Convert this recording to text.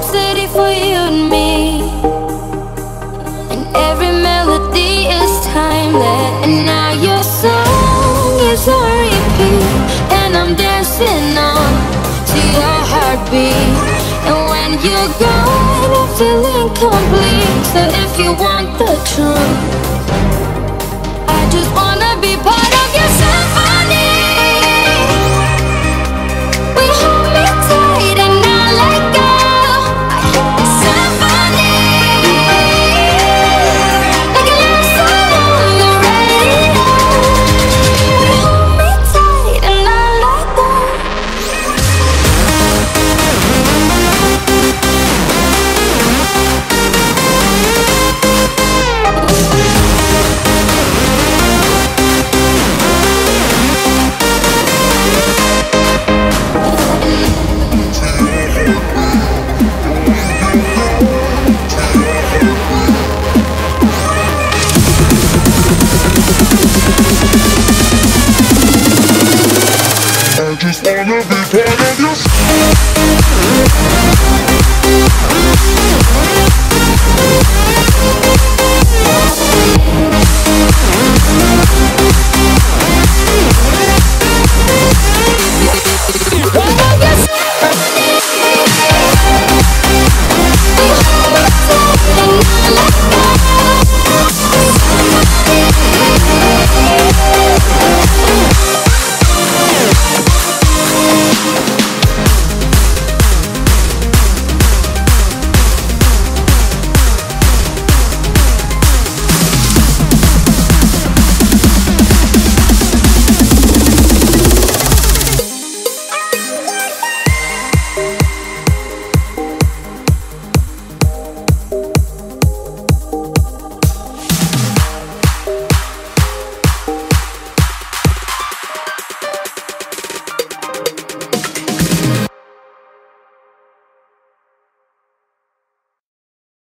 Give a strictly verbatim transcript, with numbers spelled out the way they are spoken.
city for you and me, and every melody is timeless. And now your song is on repeat, and I'm dancing on to your heartbeat. And when you're gone, I feel incomplete. So if you want the truth,